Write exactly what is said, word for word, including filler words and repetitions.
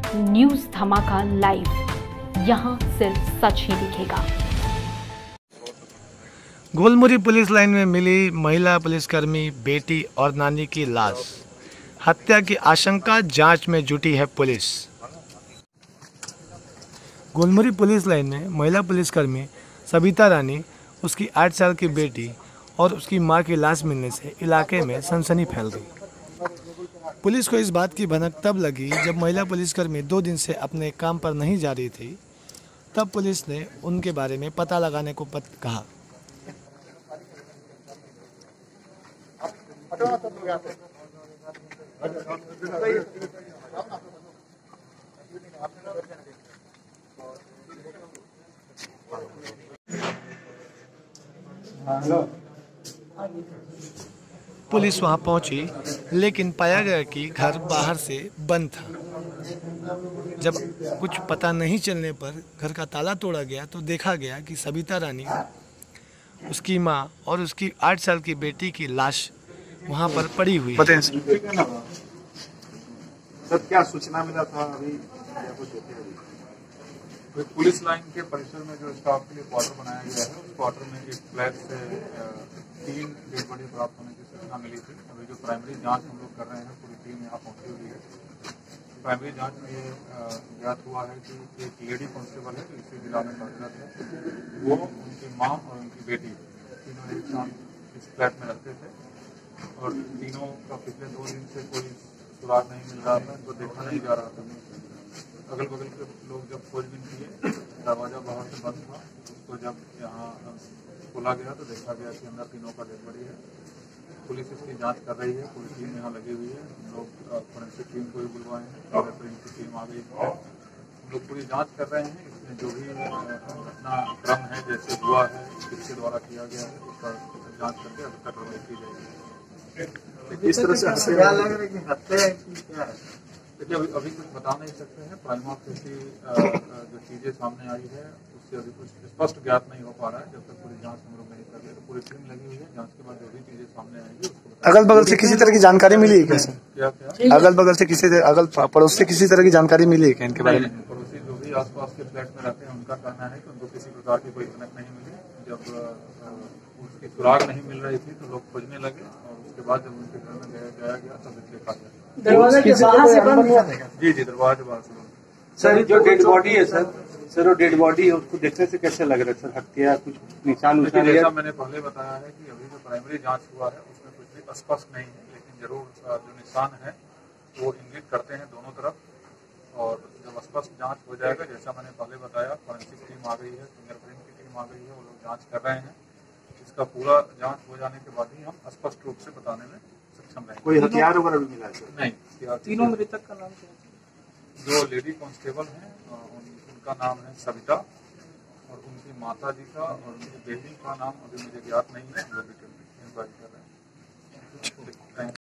News धमाका live, यहाँ सिर्फ सच ही दिखेगा। गोलमुरी पुलिस लाइन में मिली महिला पुलिसकर्मी बेटी और नानी की लाश। हत्या की आशंका, जांच में जुटी है पुलिस। गोलमुरी पुलिस लाइन में महिला पुलिसकर्मी सबिता रानी, उसकी आठ साल की बेटी और उसकी मां की लाश मिलने से इलाके में सनसनी फैल गई। पुलिस को इस बात की भनक तब लगी जब महिला पुलिसकर्मी दो दिन से अपने काम पर नहीं जा रही थी। तब पुलिस ने उनके बारे में पता लगाने को पत कहा। पुलिस वहां पहुंची, लेकिन पाया गया कि घर बाहर से बंद था। जब कुछ पता नहीं चलने पर घर का ताला तोड़ा गया तो देखा गया कि सबिता रानी, उसकी मां और उसकी आठ साल की बेटी की लाश वहां पर पड़ी हुई है। सर, क्या सूचना मिला था अभी? पुलिस लाइन के परिसर में जो स्टाफ के लिए क्वार्टर बनाया गया है, उस क्वार्टर में एक फ्लैट से तीन डेड बॉडी प्राप्त होने की सूचना मिली थी। अभी जो प्राइमरी जांच हम लोग कर रहे हैं, पूरी टीम यहाँ पहुंची हुई है। प्राइमरी जांच में ये ज्ञात हुआ है कि एक लेडी कांस्टेबल है जो इसी जिला में कार्यरत है, वो उनकी माँ और उनकी बेटी तीनों एक साथ इस फ्लैट में रहते थे और तीनों का पिछले दो दिन से कोई सुराग नहीं मिल रहा था, तो देखा नहीं जा रहा था। अगल बगल के लोग जब खोजबीन किए, दरवाजा बाहर से बंद था, तो जब यहाँ खोला गया तो देखा गया कि अंदर तीनों का डेड बॉडी है। पुलिस इसकी जांच कर रही है, पूरी टीम यहाँ लगी हुई है। हम लोग फोरेंसिक टीम को भी बुलवाए हैं, फिंगरप्रिंट की टीम आ गई है। हम लोग पूरी जांच कर रहे हैं। इसमें जो भी घटना क्रम है, जैसे हुआ है, किसके द्वारा किया गया है, उसका जांच करके अभी तक कार्रवाई की जाएगी। इस तरह से क्या लग रहा है कि हत्या है कि क्या है? देखिए, अभी अभी कुछ बता नहीं सकते हैं। प्राइमा फेसी जो चीजें सामने आई है उससे अभी कुछ स्पष्ट ज्ञात नहीं हो पा रहा है। जब तक पूरी जांच हम लोग नहीं कर रहे, तो पूरी टीम लगी हुई है। जांच के बाद जो भी चीजें सामने आएंगी उसको अगल बगल से किसी तरह की जानकारी मिली है क्या सर? क्या क्या अगल बगल से किसी अगल पड़ोस से किसी तरह की जानकारी मिली है क्या इनके बारे में? पड़ोसी जो भी आसपास के फ्लैट में रहते हैं, उनका कहना है कि उनको किसी प्रकार की कोई कनेक्ट नहीं मिली। जब उसकी सुराग नहीं मिल रही थी तो लोग खोजने लगे और उसके बाद जब उनके घर में गया गया तब देखा गया। दरवाजा के बाहर से बंद हुआ था? जी जी, दरवाजे बाहर से बंद। सर, जो डेड बॉडी है सर सर वो डेड बॉडी है, उसको देखने से कैसे लग रहा है सर? हत्या कुछ निशान उशान? जैसा मैंने पहले बताया है कि अभी जो प्राइमरी जांच हुआ है उसमें कुछ भी स्पष्ट नहीं है, लेकिन जरूर जो निशान है वो इंगित करते हैं दोनों तरफ। और जब स्पष्ट जांच हो जाएगा, जैसा मैंने पहले बताया, फॉरेंसिक टीम आ गई है, फिंगरप्रिंट की टीम आ गई है, वो लोग जांच कर रहे हैं। इसका पूरा जांच हो जाने के बाद ही हम स्पष्ट रूप से बताने में सक्षम रहेंगे। कोई हथियार वगैरह भी मिला है? नहीं। तीनों मृतक का नाम क्या है? जो लेडी कांस्टेबल हैं उनका नाम है सबिता, और उनकी माता जी का और उनकी बेटी का नाम अभी मुझे ज्ञात नहीं है। हम लोग डिटेल में इंक्वायरी कर रहे हैं।